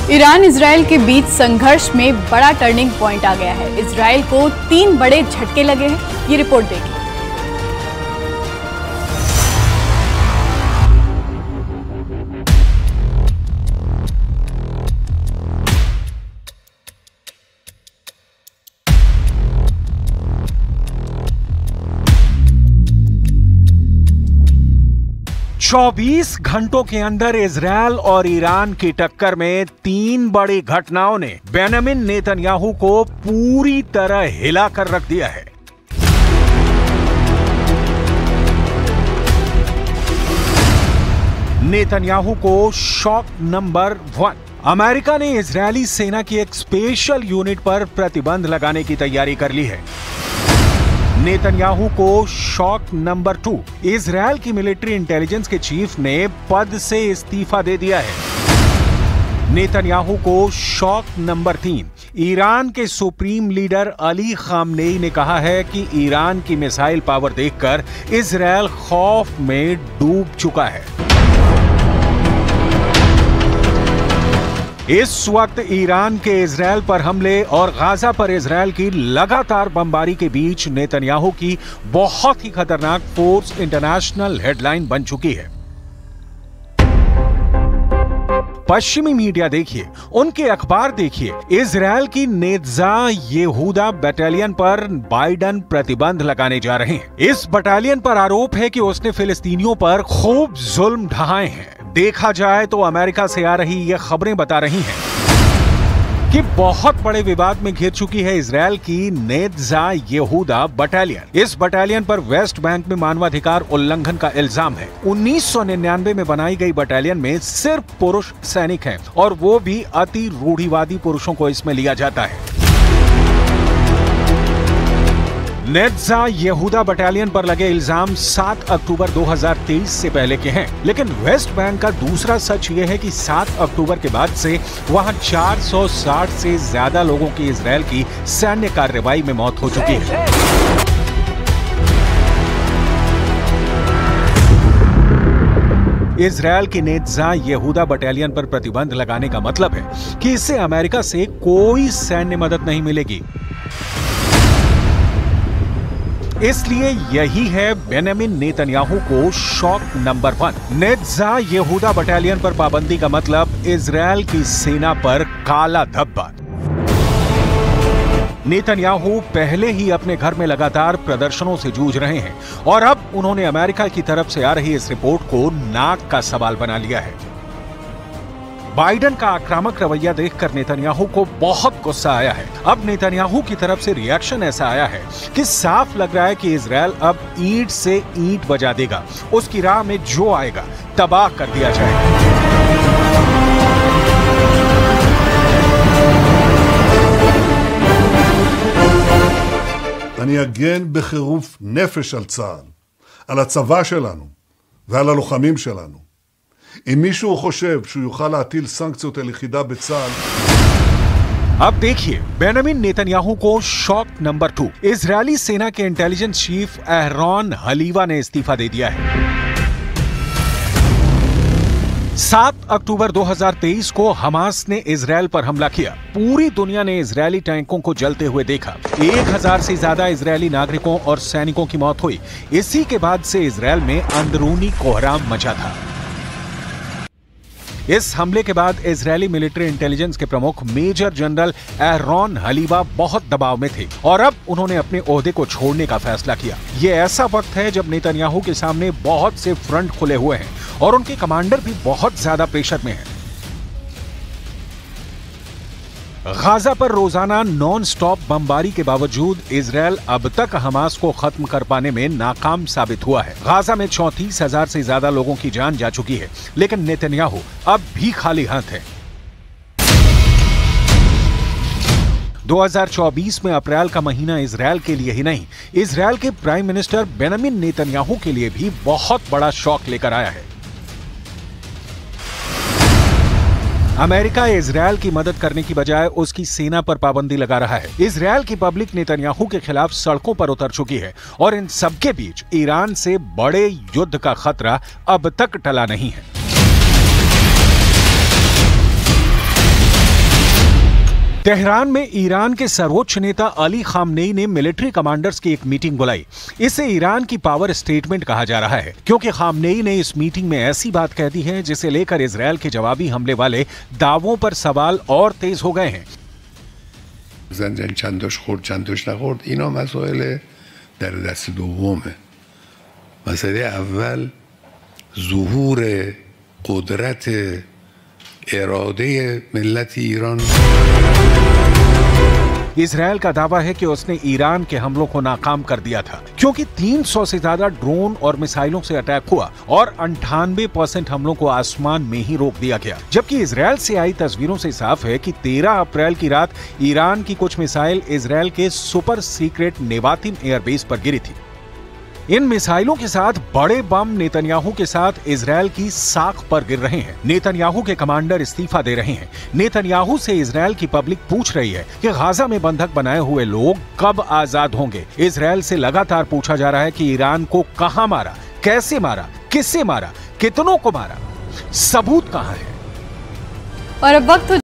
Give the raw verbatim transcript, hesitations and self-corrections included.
Iran Israel के बीच संघर्ष में बड़ा टर्निंग पॉइंट आ गया है। इजराइल को तीन बड़े झटके लगे हैं, ये रिपोर्ट देखिए। चौबीस घंटों के अंदर इजराइल और ईरान की टक्कर में तीन बड़ी घटनाओं ने बेंजामिन नेतन्याहू को पूरी तरह हिलाकर रख दिया है। नेतन्याहू को शॉक नंबर वन। अमेरिका ने इजरायली सेना की एक स्पेशल यूनिट पर प्रतिबंध लगाने की तैयारी कर ली है। नेतन्याहू को शॉक नंबर टू। इजरायल की मिलिट्री इंटेलिजेंस के चीफ ने पद से इस्तीफा दे दिया है। नेतन्याहू को शॉक नंबर तीन। ईरान के सुप्रीम लीडर अली खामनेई ने कहा है कि ईरान की मिसाइल पावर देखकर इजरायल खौफ में डूब चुका है। इस वक्त ईरान के इजरायल पर हमले और गाजा पर इजरायल की लगातार बमबारी के बीच नेतन्याहू की बहुत ही खतरनाक फोर्स इंटरनेशनल हेडलाइन बन चुकी है। पश्चिमी मीडिया देखिए, उनके अखबार देखिए, इजरायल की नेत्जा येहूदा बटालियन पर बाइडन प्रतिबंध लगाने जा रहे हैं। इस बटालियन पर आरोप है कि उसने फिलिस्तीनियों पर खूब जुल्म ढाए हैं। देखा जाए तो अमेरिका से आ रही ये खबरें बता रही हैं कि बहुत बड़े विवाद में घिर चुकी है इजरायल की नेत्जा येहूदा बटालियन। इस बटालियन पर वेस्ट बैंक में मानवाधिकार उल्लंघन का इल्जाम है। उन्नीस सौ निन्यानवे में बनाई गई बटालियन में सिर्फ पुरुष सैनिक हैं और वो भी अति रूढ़िवादी पुरुषों को इसमें लिया जाता है। नेत्जा येहूदा बटालियन पर लगे इल्जाम सात अक्टूबर दो हज़ार तेईस से पहले के हैं, लेकिन वेस्ट बैंक का दूसरा सच यह है कि सात अक्टूबर के बाद से वहां चार सौ साठ से ज्यादा लोगों की इजरायल की सैन्य कार्रवाई में मौत हो चुकी है। इजरायल की नेत्जा येहूदा बटालियन पर प्रतिबंध लगाने का मतलब है कि इससे अमेरिका से कोई सैन्य मदद नहीं मिलेगी। इसलिए यही है बेंजामिन नेतन्याहू को shock number one. Netzah Yehuda battalion पर पाबंदी का मतलब इजरायल की सेना पर काला धब्बा। नेतन्याहू पहले ही अपने घर में लगातार प्रदर्शनों से जूझ रहे हैं और अब उन्होंने अमेरिका की तरफ से आ रही इस रिपोर्ट को नाक का सवाल बना लिया है। बाइडन का आक्रामक रवैया देखकर नेतन्याहू को बहुत गुस्सा आया है। अब नेतन्याहू की तरफ से रिएक्शन ऐसा आया है कि साफ लग रहा है कि इजरायल अब ईंट से ईंट बजा देगा। उसकी राह में जो आएगा तबाह कर दिया जाएगा। אני אגן בחירוף נפש על צה"ל, על הצבא שלנו ועל הלוחמים שלנו. אם מישהו חושב שהוא יוכל להטיל סנקציות על יחידה בצה"ל, अब देखिए बेंजामिन नेतन्याहू को शॉक नंबर टू। इजरायली सेना के इंटेलिजेंस चीफ एहरॉन हलीवा ने इस्तीफा दे दिया है। सात अक्टूबर दो हज़ार तेईस को हमास ने इजरायल पर हमला किया। पूरी दुनिया ने इजरायली टैंकों को जलते हुए देखा। एक हजार से ज्यादा इजरायली नागरिकों और सैनिकों की मौत हुई। इसी के बाद से इजरायल में अंदरूनी कोहराम मचा था। इस हमले के बाद इजरायली मिलिट्री इंटेलिजेंस के प्रमुख मेजर जनरल एहरॉन हलीवा बहुत दबाव में थे और अब उन्होंने अपने ओहदे को छोड़ने का फैसला किया। ये ऐसा वक्त है जब नेतन्याहू के सामने बहुत से फ्रंट खुले हुए हैं और उनके कमांडर भी बहुत ज्यादा प्रेशर में हैं। गाजा पर रोजाना नॉन स्टॉप बमबारी के बावजूद इजरायल अब तक हमास को खत्म कर पाने में नाकाम साबित हुआ है। गाजा में चौंतीस हजार से ज्यादा लोगों की जान जा चुकी है, लेकिन नेतन्याहू अब भी खाली हाथ है। दो हज़ार चौबीस में अप्रैल का महीना इजरायल के लिए ही नहीं, इजरायल के प्राइम मिनिस्टर बेंजामिन नेतन्याहू के लिए भी बहुत बड़ा शॉक लेकर आया है। अमेरिका इजरायल की मदद करने की बजाय उसकी सेना पर पाबंदी लगा रहा है। इजरायल की पब्लिक नेतन्याहू के खिलाफ सड़कों पर उतर चुकी है और इन सबके बीच ईरान से बड़े युद्ध का खतरा अब तक टला नहीं है। तेहरान में ईरान के सर्वोच्च नेता अली खामनेई ने मिलिट्री कमांडर्स की एक मीटिंग बुलाई। इसे ईरान की पावर स्टेटमेंट कहा जा रहा है, क्योंकि खामनेई ने इस मीटिंग में ऐसी बात कह दी है जिसे लेकर इजरायल के जवाबी हमले वाले दावों पर सवाल और तेज हो गए हैं। زنجان چندش خورد چندش نخورد اینا مسائل در دست دومه. مسئله اول ظهور قدرت اراده ملت ایران. इजरायल का दावा है कि उसने ईरान के हमलों को नाकाम कर दिया था, क्योंकि तीन सौ से ज्यादा ड्रोन और मिसाइलों से अटैक हुआ और अंठानवे परसेंट हमलों को आसमान में ही रोक दिया गया। जबकि इजरायल से आई तस्वीरों से साफ है कि तेरह अप्रैल की रात ईरान की कुछ मिसाइल इजरायल के सुपर सीक्रेट नेवातिम एयरबेस पर गिरी थी। इन मिसाइलों के साथ बड़े बम नेतन्याहू के साथ इजरायल की साख पर गिर रहे हैं। नेतन्याहू के कमांडर इस्तीफा दे रहे हैं। नेतन्याहू से इजरायल की पब्लिक पूछ रही है कि गाजा में बंधक बनाए हुए लोग कब आजाद होंगे। इजरायल से लगातार पूछा जा रहा है कि ईरान को कहां मारा, कैसे मारा, किससे मारा, कितनों को मारा, सबूत कहां है। और अब वक्त